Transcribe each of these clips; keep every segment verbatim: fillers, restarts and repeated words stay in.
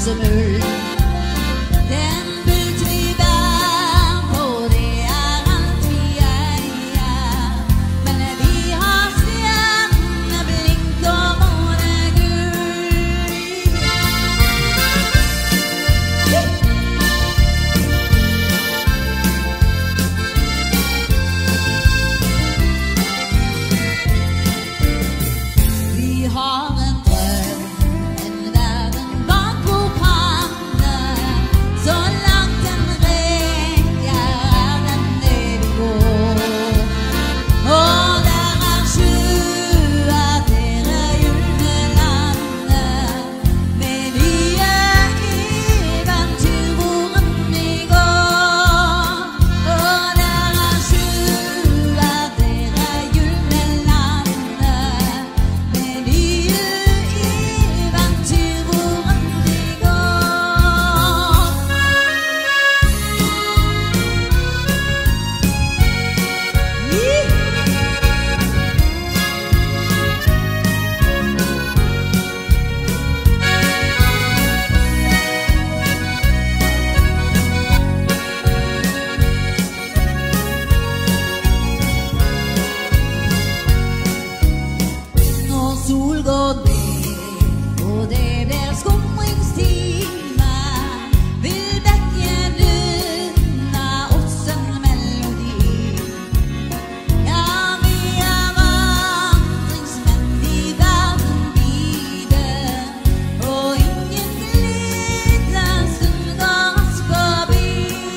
rosemul. Den bud vi bär på, det är allt vi är. Men när vi har stjärneblink och månegul. Vi har en dröm, en världen bak på pannan. Så langt den räcker är den det vi går. Och där är sjuar, där är julelandet. Med nye eventyr voren vi går. Og der er sjuar, der er julelandet. Med nye eventyr voren vi går. Når sol går ned og det blir skumringstime, vil bekken nynne oss en melodi. Ja, vi er vandringsmenn i verden vide, og ingen gledesstund går raskt forbi.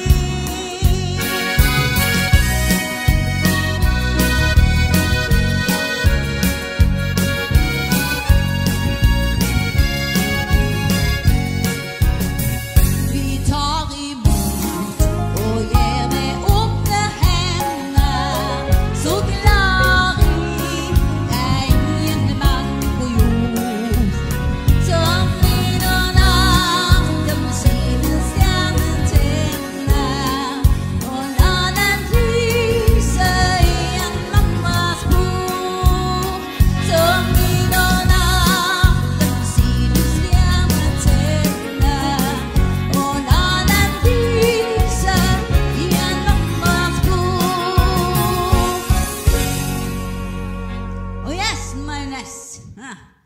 Vi tar imot og gir med åpne hender. Så gladelig er ingen mann på jord som vi når natten sine stjernen tenner. Og la den lyse i en mammas bord. Som vi når natten sine stjernen tenner. Og la den lyse i en mammas bord. Oh yes, my nest.